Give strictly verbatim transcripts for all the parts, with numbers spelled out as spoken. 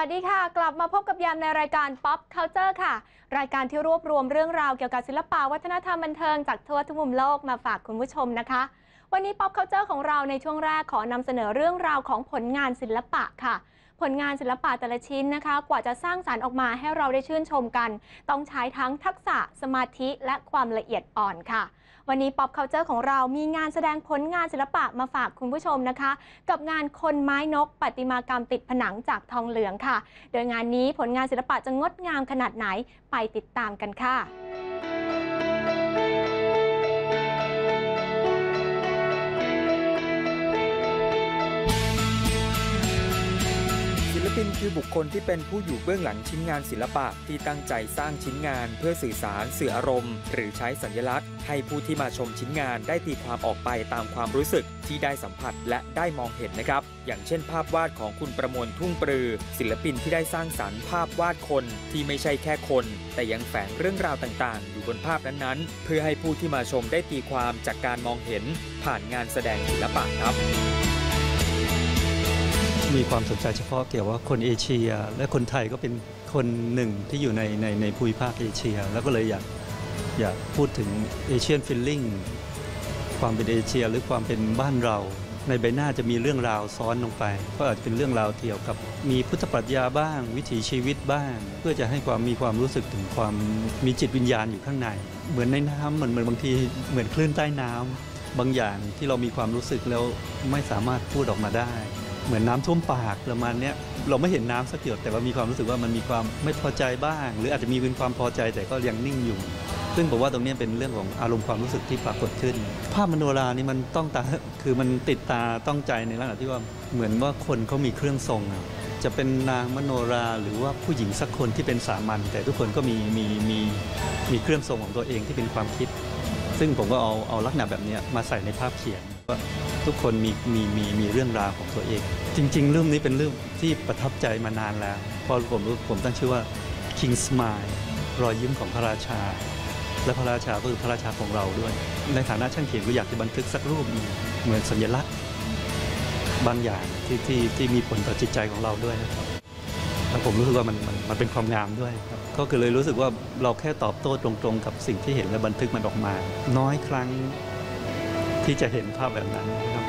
วัสดีค่ะกลับมาพบกับยามในรายการ Pop Culture ค่ะรายการที่รวบรวมเรื่องราวเกี่ยวกับศิลปะวัฒนธรรมบันเทิงจากทั่วทุกมุมโลกมาฝากคุณผู้ชมนะคะวันนี้ Pop Culture ของเราในช่วงแรกขอนำเสนอเรื่องราวของผลงานศิลปะค่ะผลงานศิลปะแต่ละชิ้นนะคะกว่าจะสร้างสรรค์ออกมาให้เราได้ชื่นชมกันต้องใช้ทั้งทักษะสมาธิและความละเอียดอ่อนค่ะวันนี้ Pop Culture ของเรามีงานแสดงผลงานศิลปะมาฝากคุณผู้ชมนะคะกับงานคนไม้นกประติมากรรมติดผนังจากทองเหลืองค่ะโดยงานนี้ผลงานศิลปะจะงดงามขนาดไหนไปติดตามกันค่ะศิลปินคือบุคคลที่เป็นผู้อยู่เบื้องหลังชิ้นงานศิลปะที่ตั้งใจสร้างชิ้นงานเพื่อสื่อสารสื่ออารมณ์หรือใช้สัญลักษณ์ให้ผู้ที่มาชมชิ้นงานได้ตีความออกไปตามความรู้สึกที่ได้สัมผัสและได้มองเห็นนะครับอย่างเช่นภาพวาดของคุณประมวลทุ่งปรือศิลปินที่ได้สร้างสรรค์ภาพวาดคนที่ไม่ใช่แค่คนแต่ยังแฝงเรื่องราวต่างๆอยู่บนภาพนั้นๆเพื่อให้ผู้ที่มาชมได้ตีความจากการมองเห็นผ่านงานแสดงศิลปะครับมีความสนใจเฉพาะเกี่ยวว่าคนเอเชียและคนไทยก็เป็นคนหนึ่งที่อยู่ในในในภูมิภาคเอเชียแล้วก็เลยอยากอยากพูดถึงเอเชียนฟีลลิ่งความเป็นเอเชียหรือความเป็นบ้านเราในใบหน้าจะมีเรื่องราวซ้อนลงไปก็อาจจะเป็นเรื่องราวเกี่ยวกับมีพุทธปรัชญาบ้างวิถีชีวิตบ้างเพื่อจะให้ความมีความรู้สึกถึงความมีจิตวิญญาณอยู่ข้างในเหมือนในน้ำเหมือนเหมือนบางทีเหมือนคลื่นใต้น้ำบางอย่างที่เรามีความรู้สึกแล้วไม่สามารถพูดออกมาได้เหมือนน้ำท่วมปากประมาณนี้เราไม่เห็นน้ำสักหยดแต่ว่ามีความรู้สึกว่ามันมีความไม่พอใจบ้างหรืออาจจะมีเป็นความพอใจแต่ก็ยังนิ่งอยู่ซึ่งผมว่าตรงนี้เป็นเรื่องของอารมณ์ความรู้สึกที่ปรากฏขึ้นภาพมโนรานี่มันต้องตาคือมันติดตาต้องใจในลักษณะที่ว่าเหมือนว่าคนเขามีเครื่องทรงจะเป็นนางมโนราหรือว่าผู้หญิงสักคนที่เป็นสามัญแต่ทุกคนก็มีมีมีมีเครื่องทรงของตัวเองที่เป็นความคิดซึ่งผมก็เอาเอาลักษณะแบบนี้มาใส่ในภาพเขียนว่าทุกคนมีมีมีมีเรื่องราวของตัวเองจริงๆเรื่องนี้เป็นเรื่องที่ประทับใจมานานแล้วพอผมผมตั้งชื่อว่า King Smile รอยยิ้มของพระราชาและพระราชาก็คือพระราชาของเราด้วยในฐานะช่างเขียนก็อยากจะบันทึกสักรูปเหมือนสัญลักษณ์บางอย่างที่ที่ที่มีผลต่อจิตใจของเราด้วยนะครับแล้วผมรู้สึกว่ามันมันมันเป็นความงามด้วยครับก็คือเลยรู้สึกว่าเราแค่ตอบโต้ตรงๆกับสิ่งที่เห็นและบันทึกมันออกมาน้อยครั้งที่จะเห็นภาพแบบนั้นนะครับ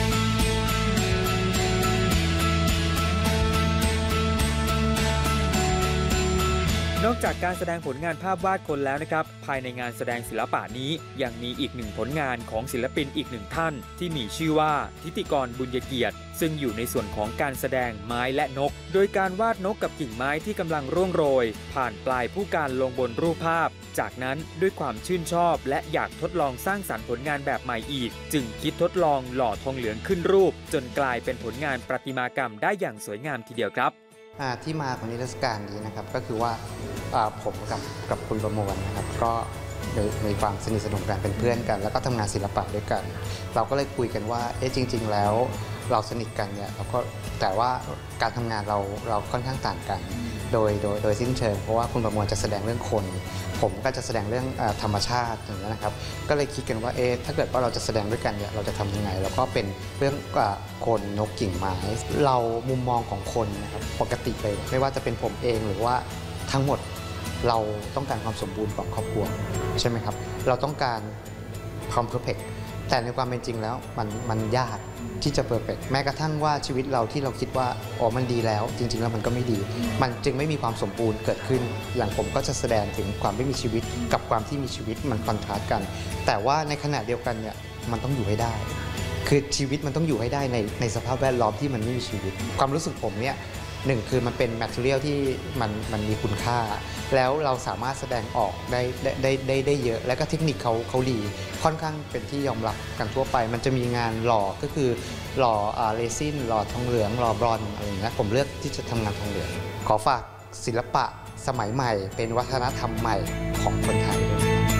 นอกจากการแสดงผลงานภาพวาดคนแล้วนะครับภายในงานแสดงศิลปะนี้ยังมีอีกหนึ่งผลงานของศิลปินอีกหนึ่งท่านที่มีชื่อว่าทิติกรบุญเกียรติซึ่งอยู่ในส่วนของการแสดงไม้และนกโดยการวาดนกกับกิ่งไม้ที่กำลังร่วงโรยผ่านปลายผู้การลงบนรูปภาพจากนั้นด้วยความชื่นชอบและอยากทดลองสร้างสรรค์ผลงานแบบใหม่อีกจึงคิดทดลองหล่อทองเหลืองขึ้นรูปจนกลายเป็นผลงานประติมากรรมได้อย่างสวยงามทีเดียวครับที่มาของนิทรรศการนี้นะครับก็คือว่าผมกับกับคุณประมวลนะครับก็มีความสนิทสนมกันเป็นเพื่อนกันแล้วก็ทำงานศิลปะด้วยกันเราก็เลยคุยกันว่าเอ๊ะจริงๆแล้วเราสนิทกันเนี่ยเราก็แต่ว่าการทำงานเราเราค่อนข้างต่างกันโดยโดยโดยสิ้นเชิงเพราะว่าคุณประมวลจะแสดงเรื่องคนผมก็จะแสดงเรื่องธรรมชาติอย่างนี้นะครับก็เลยคิดกันว่าเอ๊ะถ้าเกิดว่าเราจะแสดงด้วยกันเนี่ยเราจะทำยังไงแล้วก็เป็นเรื่องคนนกกิ่งไม้เรามุมมองของคนนะครับปกติเลยไม่ว่าจะเป็นผมเองหรือว่าทั้งหมดเราต้องการความสมบูรณ์ของครอบครัวใช่ไหมครับเราต้องการความเพอร์เฟกต์แต่ในความเป็นจริงแล้วมันมันยากที่จะเพอร์เฟกต์แม้กระทั่งว่าชีวิตเราที่เราคิดว่าอ๋อมันดีแล้วจริงๆแล้วมันก็ไม่ดีมันจึงไม่มีความสมบูรณ์เกิดขึ้นอย่างผมก็จะแสดงถึงความไม่มีชีวิตกับความที่มีชีวิตมันคอนทราสต์กันแต่ว่าในขณะเดียวกันเนี่ยมันต้องอยู่ให้ได้คือชีวิตมันต้องอยู่ให้ได้ในในสภาพแวดล้อมที่มันไม่มีชีวิตความรู้สึกผมเนี่ยหนึ่งคือมันเป็นแมทเทียลที่มันมันมีคุณค่าแล้วเราสามารถแสดงออกได้ได้ได้ได้เยอะแล้วก็เทคนิคเขาเขาดีค่อนข้างเป็นที่ยอมรับกันทั่วไปมันจะมีงานหล่อก็คือหล่อเรซินหล่อทองเหลืองหล่อบรอนซ์อะไรอย่างเงี้ยผมเลือกที่จะทำงานทองเหลืองขอฝากศิลปะสมัยใหม่เป็นวัฒนธรรมใหม่ของคนไทย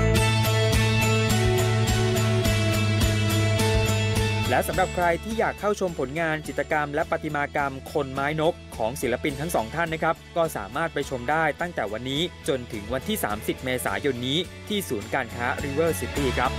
และสำหรับใครที่อยากเข้าชมผลงานจิตรกรรมและประติมากรรมคนไม้นกของศิลปินทั้งสองท่านนะครับก็สามารถไปชมได้ตั้งแต่วันนี้จนถึงวันที่สามสิบเมษายนนี้ที่ศูนย์การค้า River City ครับ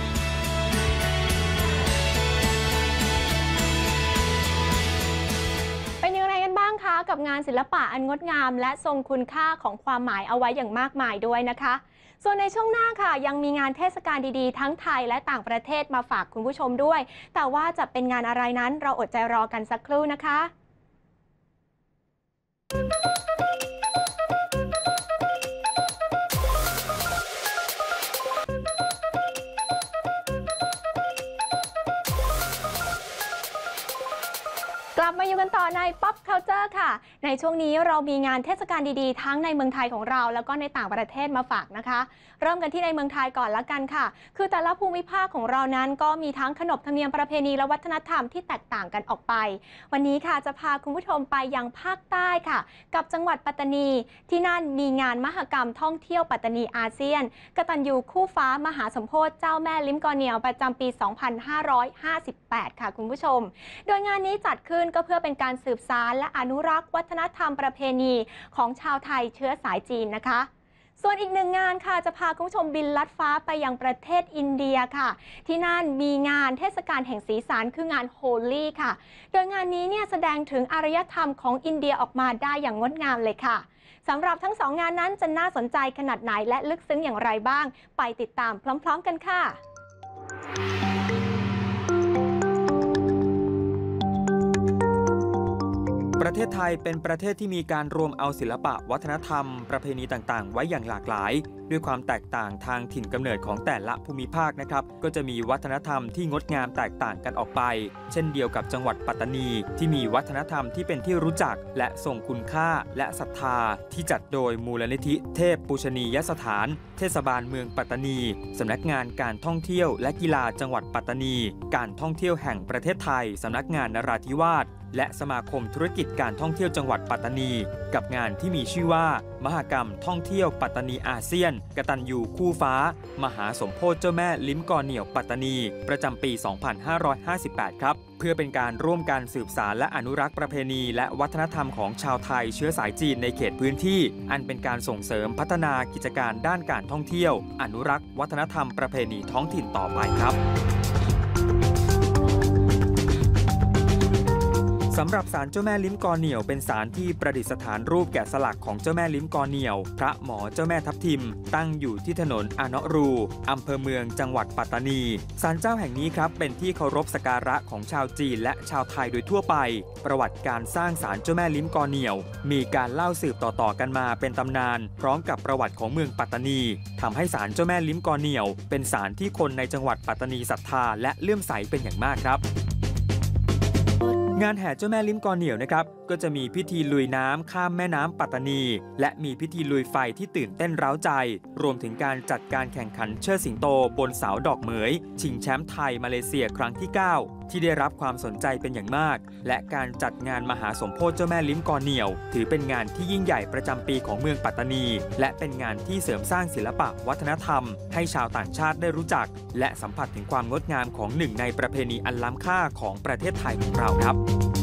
กับงานานศิลปะอันงดงามและทรงคุณค่าของความหมายเอาไว้อย่างมากมายด้วยนะคะส่วนในช่วงหน้าค่ะยังมีงานเทศกาลดีๆทั้งไทยและต่างประเทศมาฝากคุณผู้ชมด้วยแต่ว่าจะเป็นงานอะไรนั้นเราอดใจรอกันสักครู่นะคะกลับมาอยู่กันต่อใน Pop Culture ค่ะ ในช่วงนี้เรามีงานเทศกาลดีๆทั้งในเมืองไทยของเราแล้วก็ในต่างประเทศมาฝากนะคะ เริ่มกันที่ในเมืองไทยก่อนละกันค่ะ คือแต่ละภูมิภาคของเรานั้นก็มีทั้งขนบธรรมเนียมประเพณีและวัฒนธรรมที่แตกต่างกันออกไป วันนี้ค่ะจะพาคุณผู้ชมไปยังภาคใต้ค่ะ กับจังหวัดปัตตานีที่นั่นมีงานมหกรรมท่องเที่ยวปัตตานีอาเซียนกตัญญูคู่ฟ้ามหาสมโภชเจ้าแม่ลิ้มกอเหนียวประจำปี สองพันห้าร้อยห้าสิบแปด ค่ะคุณผู้ชม โดยงานนี้จัดขึ้นก็เพื่อเป็นการสืบสานและอนุรักษ์วัฒนธรรมประเพณีของชาวไทยเชื้อสายจีนนะคะส่วนอีกหนึ่งงานค่ะจะพาคุณผู้ชมบินลัดฟ้าไปยังประเทศอินเดียค่ะที่นั่นมีงานเทศกาลแห่งสีสันคืองานโฮลี่ค่ะโดยงานนี้เนี่ยแสดงถึงอารยธรรมของอินเดียออกมาได้อย่างงดงามเลยค่ะสำหรับทั้งสองงานนั้นจะน่าสนใจขนาดไหนและลึกซึ้งอย่างไรบ้างไปติดตามพร้อมๆกันค่ะประเทศไทยเป็นประเทศที่มีการรวมเอาศิลปะวัฒนธรรมประเพณีต่างๆไว้อย่างหลากหลายด้วยความแตกต่างทางถิ่นกำเนิดของแต่ละภูมิภาคนะครับก็จะมีวัฒนธรรมที่งดงามแตกต่างกันออกไปเช่นเดียวกับจังหวัดปัตตานีที่มีวัฒนธรรมที่เป็นที่รู้จักและทรงคุณค่าและศรัทธาที่จัดโดยมูลนิธิเทพปูชนียสถานเทศบาลเมืองปัตตานีสำนักงานการท่องเที่ยวและกีฬาจังหวัดปัตตานีการท่องเที่ยวแห่งประเทศไทยสำนักงานนราธิวาสและสมาคมธุรกิจการท่องเที่ยวจังหวัดปัตตานีกับงานที่มีชื่อว่ามหกรรมท่องเที่ยวปัตตานีอาเซียนกตัญญูคู่ฟ้ามหาสมโภชเจ้าแม่ลิ้มกอเหนี่ยวปัตตานีประจำปี สองพันห้าร้อยห้าสิบแปด ครับเพื่อเป็นการร่วมกันสืบสานและอนุรักษ์ประเพณีและวัฒนธรรมของชาวไทยเชื้อสายจีนในเขตพื้นที่อันเป็นการส่งเสริมพัฒนากิจการด้านการท่องเที่ยวอนุรักษ์วัฒนธรรมประเพณีท้องถิ่นต่อไปครับสำหรับศาลเจ้าแม่ลิ้มกอเหนี่ยวเป็นศาลที่ประดิษฐานรูปแกะสลักของเจ้าแม่ลิ้มกอเหนี่ยวพระหมอเจ้าแม่ทับทิมตั้งอยู่ที่ถนนอาเนาะรูอำเภอเมืองจังหวัดปัตตานีศาลเจ้าแห่งนี้ครับเป็นที่เคารพสักการะของชาวจีนและชาวไทยโดยทั่วไปประวัติการสร้างศาลเจ้าแม่ลิ้มกอเหนี่ยวมีการเล่าสืบต่อๆกันมาเป็นตำนานพร้อมกับประวัติของเมืองปัตตานีทำให้ศาลเจ้าแม่ลิ้มกอเหนี่ยวเป็นศาลที่คนในจังหวัดปัตตานีศรัทธาและเลื่อมใสเป็นอย่างมากครับงานแห่เจ้าแม่ลิ้มกอเหนี่ยวนะครับก็จะมีพิธีลุยน้ำข้ามแม่น้ำปัตตานีและมีพิธีลุยไฟที่ตื่นเต้นเร้าใจรวมถึงการจัดการแข่งขันเชิดสิงโตบนเสาดอกเหมยชิงแชมป์ไทยมาเลเซียครั้งที่เก้าที่ได้รับความสนใจเป็นอย่างมากและการจัดงานมหาสมโภชเจ้าแม่ลิ้มกอเหนี่ยวถือเป็นงานที่ยิ่งใหญ่ประจำปีของเมืองปัตตานีและเป็นงานที่เสริมสร้างศิลปะวัฒนธรรมให้ชาวต่างชาติได้รู้จักและสัมผัสถึงความงดงามของหนึ่งในประเพณีอันล้ำค่าของประเทศไทยของเราครับ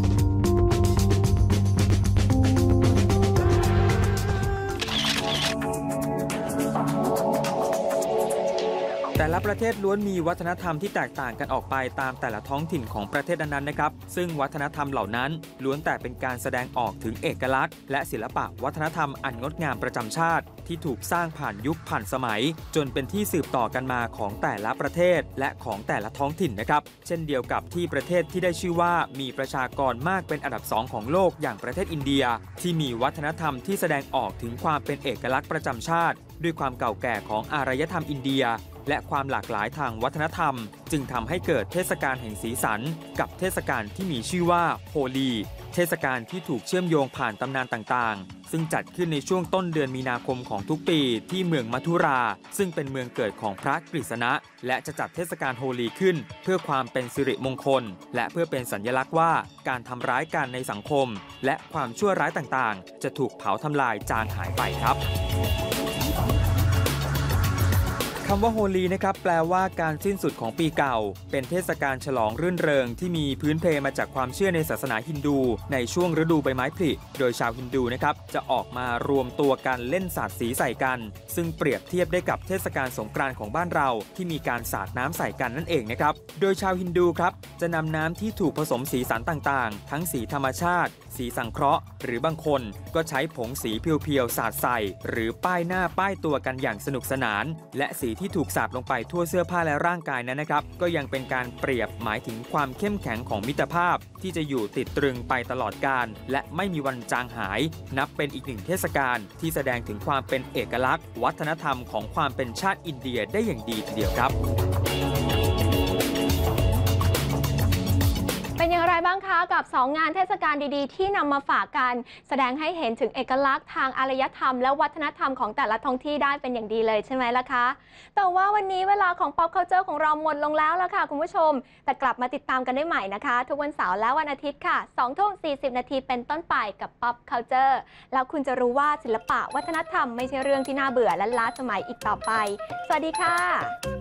แต่ละประเทศล้วนมีวัฒนธรรมที่แตกต่างกันออกไปตามแต่ละท้องถิ่นของประเทศนั้นๆนะครับซึ่งวัฒนธรรมเหล่านั้นล้วนแต่เป็นการแสดงออกถึงเอกลักษณ์และศิลปะวัฒนธรรมอันงดงามประจำชาติที่ถูกสร้างผ่านยุคผ่านสมัยจนเป็นที่สืบต่อกันมาของแต่ละประเทศและของแต่ละท้องถิ่นนะครับเช่นเดียวกับที่ประเทศที่ได้ชื่อว่ามีประชากรมากเป็นอันดับสองของโลกอย่างประเทศอินเดียที่มีวัฒนธรรมที่แสดงออกถึงความเป็นเอกลักษณ์ประจำชาติด้วยความเก่าแก่ของอารยธรรมอินเดียและความหลากหลายทางวัฒนธรรมจึงทำให้เกิดเทศกาลแห่งสีสันกับเทศกาลที่มีชื่อว่าโฮลีเทศกาลที่ถูกเชื่อมโยงผ่านตำนานต่างๆซึ่งจัดขึ้นในช่วงต้นเดือนมีนาคมของทุกปีที่เมืองมัทุราซึ่งเป็นเมืองเกิดของพระกฤษณะและจะจัดเทศกาลโฮลีขึ้นเพื่อความเป็นสิริมงคลและเพื่อเป็นสัญลักษณ์ว่าการทำร้ายกันในสังคมและความชั่วร้ายต่างๆจะถูกเผาทำลายจางหายไปครับคำว่าโฮลีนะครับแปลว่าการสิ้นสุดของปีเก่าเป็นเทศกาลฉลองรื่นเริงที่มีพื้นเพมาจากความเชื่อในศาสนาฮินดูในช่วงฤดูใบไม้ผลิโดยชาวฮินดูนะครับจะออกมารวมตัวกันเล่นสาดสีใส่กันซึ่งเปรียบเทียบได้กับเทศกาลสงกรานต์ของบ้านเราที่มีการสาดน้ำใส่กันนั่นเองนะครับโดยชาวฮินดูครับจะนำน้ำที่ถูกผสมสีสันต่างๆทั้งสีธรรมชาติสสีสังเคราะห์หรือบางคนก็ใช้ผงสีเพียวๆสาดใส่หรือป้ายหน้าป้ายตัวกันอย่างสนุกสนานและสีที่ถูกสาดลงไปทั่วเสื้อผ้าและร่างกายนั้นนะครับก็ยังเป็นการเปรียบหมายถึงความเข้มแข็งของมิตรภาพที่จะอยู่ติดตรึงไปตลอดกาลและไม่มีวันจางหายนับเป็นอีกหนึ่งเทศกาลที่แสดงถึงความเป็นเอกลักษณ์วัฒนธรรมของความเป็นชาติอินเดียได้อย่างดีทีเดียวครับเป็นอย่างไรบ้างคะกับสองงานเทศกาลดีๆที่นำมาฝากกันแสดงให้เห็นถึงเอกลักษณ์ทางอารยธรรมและวัฒนธรรมของแต่ละท้องที่ได้เป็นอย่างดีเลยใช่ไหมล่ะคะแต่ว่าวันนี้เวลาของ Pop Culture ของเราหมดลงแล้วล่ะค่ะคุณผู้ชมแต่กลับมาติดตามกันได้ใหม่นะคะทุกวันเสาร์และวันอาทิตย์ค่ะสองทุ่มสี่สิบนาทีเป็นต้นไปกับ Pop Culture แล้วคุณจะรู้ว่าศิลปะวัฒนธรรมไม่ใช่เรื่องที่น่าเบื่อและล้าสมัยอีกต่อไปสวัสดีค่ะ